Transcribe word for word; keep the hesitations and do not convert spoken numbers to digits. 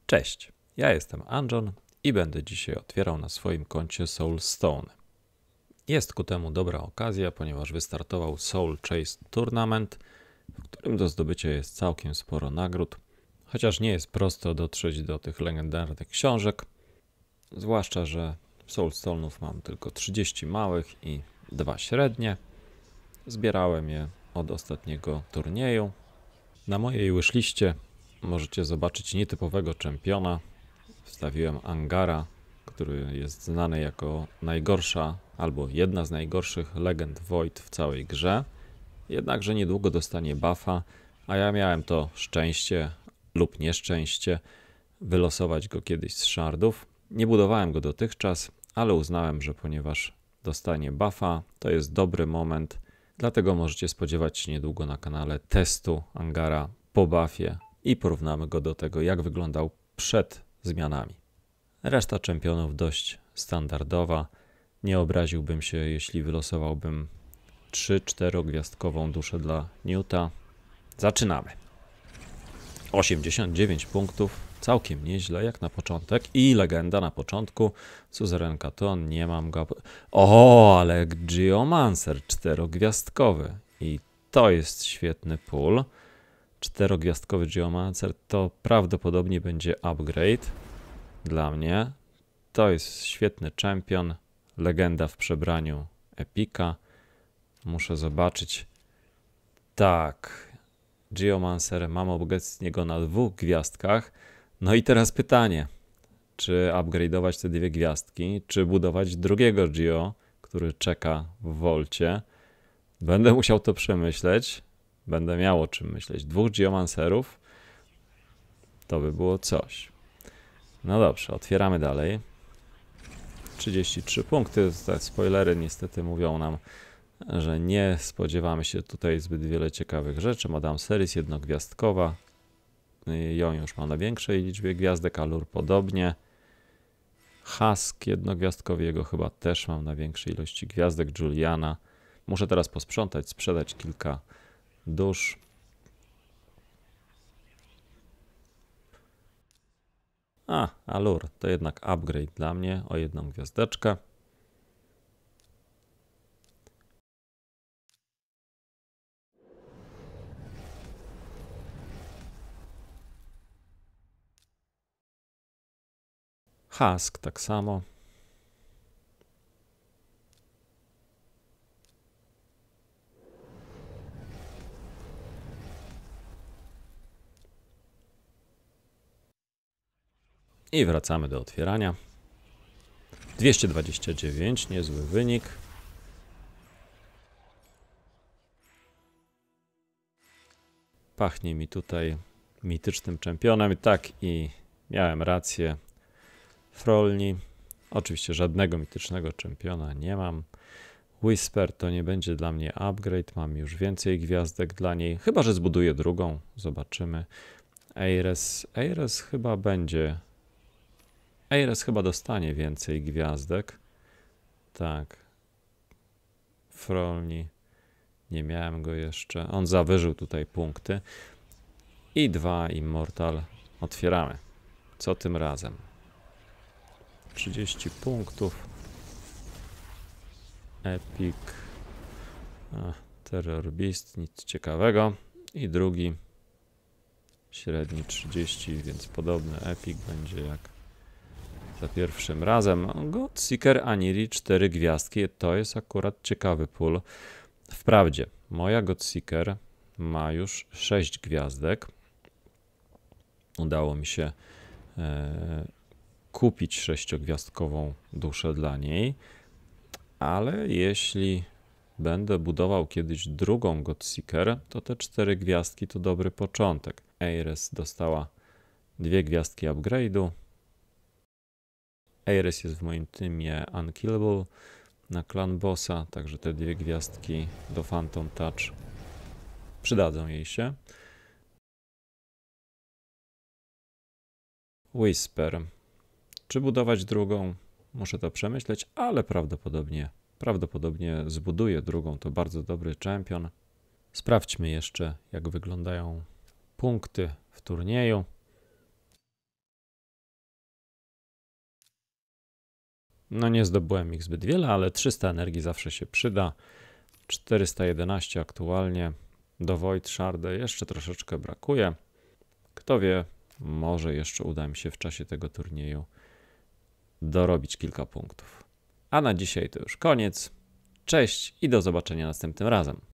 Cześć, ja jestem Anjon i będę dzisiaj otwierał na swoim koncie Soulstone. Jest ku temu dobra okazja, ponieważ wystartował Soul Chase Tournament, w którym do zdobycia jest całkiem sporo nagród, chociaż nie jest prosto dotrzeć do tych legendarnych książek, zwłaszcza że Soulstone'ów mam tylko trzydzieści małych i dwa średnie. Zbierałem je od ostatniego turnieju. Na mojej wishliście możecie zobaczyć nietypowego czempiona. Wstawiłem Angara, który jest znany jako najgorsza albo jedna z najgorszych legend Void w całej grze. Jednakże niedługo dostanie buffa, a ja miałem to szczęście lub nieszczęście wylosować go kiedyś z shardów. Nie budowałem go dotychczas, ale uznałem, że ponieważ dostanie buffa, to jest dobry moment. Dlatego możecie spodziewać się niedługo na kanale testu Angara po buffie i porównamy go do tego, jak wyglądał przed zmianami. Reszta czempionów dość standardowa. Nie obraziłbym się, jeśli wylosowałbym trzy-cztery gwiazdkową duszę dla Newta. Zaczynamy. osiemdziesiąt dziewięć punktów, całkiem nieźle jak na początek i legenda na początku. Suzeren Katon, nie mam go. O, ale Geomancer czterogwiazdkowy i to jest świetny pull. Czterogwiazdkowy Geomancer to prawdopodobnie będzie upgrade dla mnie. To jest świetny champion, legenda w przebraniu epika. Muszę zobaczyć. Tak, Geomancer mam obecnie go na dwóch gwiazdkach. No i teraz pytanie, czy upgrade'ować te dwie gwiazdki, czy budować drugiego Geo, który czeka w Volcie. Będę musiał to przemyśleć. Będę miał o czym myśleć. Dwóch Geomancerów to by było coś. No dobrze, otwieramy dalej. trzydzieści trzy punkty. Te spoilery niestety mówią nam, że nie spodziewamy się tutaj zbyt wiele ciekawych rzeczy. Madame Series jednogwiazdkowa. Ją już mam na większej liczbie gwiazdek, Alur podobnie. Husk jednogwiazdkowy, jego chyba też mam na większej ilości gwiazdek. Juliana. Muszę teraz posprzątać, sprzedać kilka dusz. A, Alur to jednak upgrade dla mnie o jedną gwiazdeczkę. Husk tak samo. I wracamy do otwierania. dwieście dwadzieścia dziewięć, niezły wynik. Pachnie mi tutaj mitycznym czempionem. Tak, i miałem rację. Frolni. Oczywiście żadnego mitycznego czempiona nie mam. Whisper to nie będzie dla mnie upgrade. Mam już więcej gwiazdek dla niej. Chyba że zbuduję drugą. Zobaczymy. Eires. Eires chyba będzie... Eires chyba dostanie więcej gwiazdek. Tak. Frolni. Nie miałem go jeszcze. On zawyżył tutaj punkty. I dwa Immortal. Otwieramy. Co tym razem? trzydzieści punktów. Epic. Ach, Terror Beast. Nic ciekawego. I drugi. Średni trzydzieści, więc podobny Epic będzie jak za pierwszym razem. Godseeker Aniri cztery gwiazdki. To jest akurat ciekawy pull. Wprawdzie moja Godseeker ma już sześć gwiazdek. Udało mi się e, kupić sześciogwiazdkową duszę dla niej. Ale jeśli będę budował kiedyś drugą Godseeker, to te cztery gwiazdki to dobry początek. Eires dostała dwie gwiazdki upgrade'u. Eires jest w moim teamie Unkillable na Clan Bossa, także te dwie gwiazdki do Phantom Touch przydadzą jej się. Whisper. Czy budować drugą? Muszę to przemyśleć, ale prawdopodobnie, prawdopodobnie zbuduję drugą. To bardzo dobry czempion. Sprawdźmy jeszcze, jak wyglądają punkty w turnieju. No nie zdobyłem ich zbyt wiele, ale trzysta energii zawsze się przyda. czterysta jedenaście aktualnie. Do Void Shardy jeszcze troszeczkę brakuje. Kto wie, może jeszcze uda mi się w czasie tego turnieju dorobić kilka punktów. A na dzisiaj to już koniec. Cześć i do zobaczenia następnym razem.